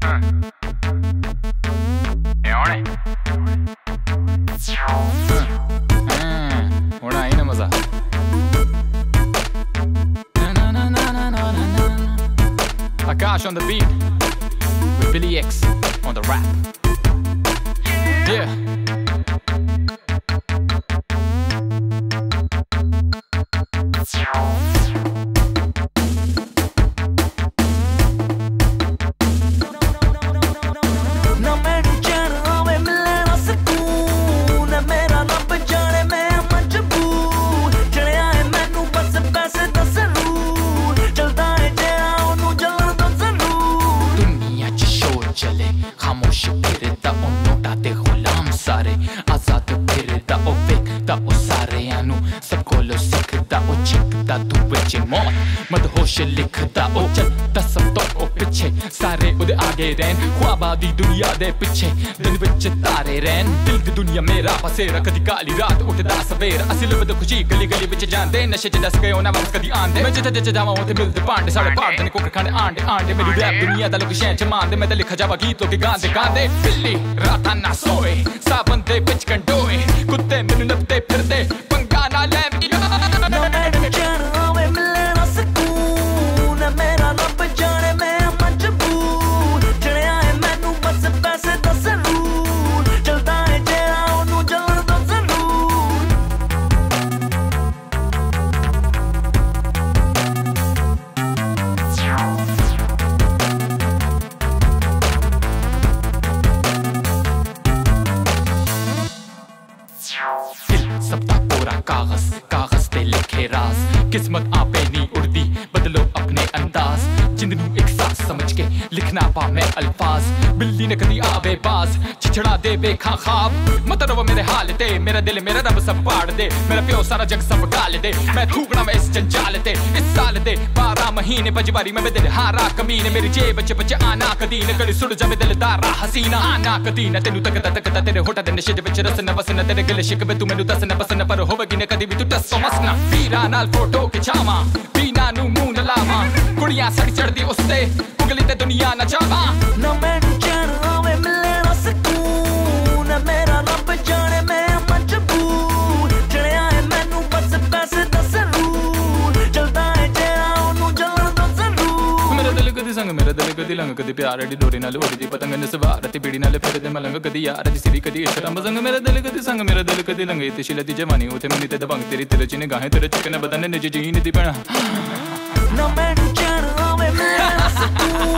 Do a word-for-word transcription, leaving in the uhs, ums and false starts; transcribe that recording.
ਹੁਣ ਆਈ ਨਾ ਮਜ਼ਾ। Akash on the beat with Billy X on the rap. Yeah. खामोश फिरदा ओ नोटा ते गुलाम सारे आजाद फिरदा ओ वेखदा ओ सारे आनू सब कोलो सिखदा ओ चिकदा तू बेचे मौत मदहोश लिखदा ओ चलदा सब तो ओ पिछे सारे उदे आगे रहन ख्वाबा दी दुनिया दे पिछे दिन विच तारे रहन दिल दी दुनिया मेरा पसेरा कदी काली रात उठदा सवेरा असी लभदे खुशी गली गली विच जांदे नशे च दस गए ना वापस कदी आंदे मैं जिथे जिथे जावां उथे मिलदे पांडे साढ़े पाड़दे ने कुकर खाने आंडे आंडे मेरी रैप दुनिया दा लोग शहर च मांदे मैं ते लिखा जावा गीत लोग गांदे गांदे बिल्ली रातां ना सोए साबन दे बिच कंडोए कुत्ते मैनू नपदे फिरदे पंगा ना ले सबका पूरा कागज कागज पे लिखे राज किस्मत आपे नहीं उड़ती बदलो अपने अंदाज जिंदनू एक साथ समझ के लिखना पा मैं अल्फाज बिल्ली ने कदी आवे बाज छिछड़ा दे बेखा ख्वाब मत रहो मेरे हाल ते मेरा दिल मेरा रब सब पाड़ दे मेरा प्यो सारा जग सब गाल दे मैं थूकना मैं इस जंजाल ते इस साल दे बारह महीने पंजवारी में दिल हारा कमीने मेरी जेब च बच आना कदी न कड़ी सुड़ जावे दिलदारा हसीना आना कदी न तेनू तकदा तकदा तेरे होठा दे नशे विच रस न वसन तेरे गले शिकवे तू मैनू दस न बस न पर होवेगी न कदी भी तू टस मसना वीरा नाल फोटो खिचावा बीना नू मुंह न लावा कुड़ियां सड़ चढ़दी उसते उंगली ते दुनिया न चावा न मैनू चैन आवे मिले ना सकून मेरा रब जाने मैं मजबूर चढ़िया है मैनू बस पैसे दा सरूर चलदा है जेड़ा ओनू जलन दा जरूर मेरा दिल कदी संग मेरा दिल कदी लंग कदी प्यार दी डोरी नाल उड़दी पतंग ने सवार ते बीड़ी नाल फिरदे मलंग कदी यार दी सिरी कदी शर्म संग मेरा दिल कदी संग मेरा दिल कदी लंग ते शिलती जवानी उथे मनी ते दबंग तेरी तिल च निगाहें तेरे चिकन बदन निज जीन दी बना न मैनू चैन आवे मिले ना सकून